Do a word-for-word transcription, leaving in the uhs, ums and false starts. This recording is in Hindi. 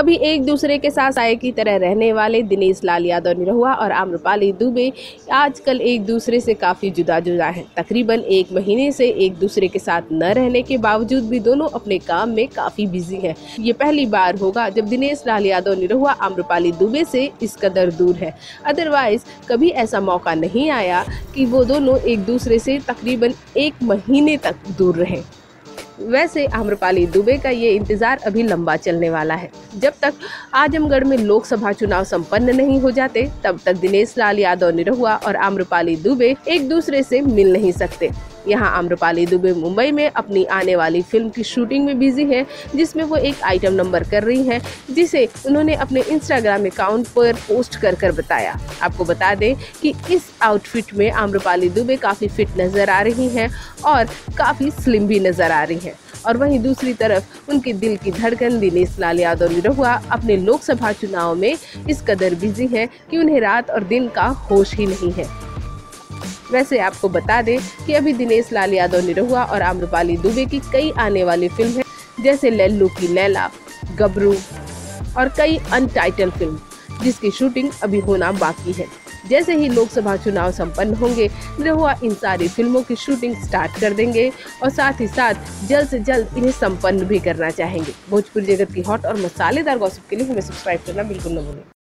अभी एक दूसरे के साथ साए की तरह रहने वाले दिनेश लाल यादव निरहुआ और आम्रपाली दुबे आजकल एक दूसरे से काफ़ी जुदा जुदा हैं। तकरीबन एक महीने से एक दूसरे के साथ न रहने के बावजूद भी दोनों अपने काम में काफ़ी बिजी हैं। ये पहली बार होगा जब दिनेश लाल यादव निरहुआ आम्रपाली दुबे से इस कदर दूर है। अदरवाइज कभी ऐसा मौका नहीं आया कि वो दोनों एक दूसरे से तकरीबन एक महीने तक दूर रहें। वैसे आम्रपाली दुबे का ये इंतज़ार अभी लंबा चलने वाला है। जब तक आजमगढ़ में लोकसभा चुनाव संपन्न नहीं हो जाते तब तक दिनेश लाल यादव निरहुआ और आम्रपाली दुबे एक दूसरे से मिल नहीं सकते। यहाँ आम्रपाली दुबे मुंबई में अपनी आने वाली फिल्म की शूटिंग में बिजी है, जिसमें वो एक आइटम नंबर कर रही हैं, जिसे उन्होंने अपने इंस्टाग्राम अकाउंट पर पोस्ट कर कर बताया। आपको बता दें कि इस आउटफिट में आम्रपाली दुबे काफ़ी फिट नज़र आ रही हैं और काफ़ी स्लिम भी नज़र आ रही हैं। और वहीं दूसरी तरफ उनके दिल की धड़कन दिनेश लाल यादव निरहुआ अपने लोकसभा चुनाव में इस कदर बिजी हैं कि उन्हें रात और दिन का होश ही नहीं है। वैसे आपको बता दें कि अभी दिनेश लाल यादव निरहुआ और आम्रपाली दुबे की कई आने वाली फिल्म है, जैसे लल्लू की लैला, गबरू और कई अनटाइटल फिल्म, जिसकी शूटिंग अभी होना बाकी है। जैसे ही लोकसभा चुनाव संपन्न होंगे, निरहुआ इन सारी फिल्मों की शूटिंग स्टार्ट कर देंगे और साथ ही साथ जल्द से जल्द इन्हें संपन्न भी करना चाहेंगे। भोजपुरी जगत की हॉट और मसालेदार गॉसिप के लिए हमें सब्सक्राइब करना बिल्कुल न भूलें।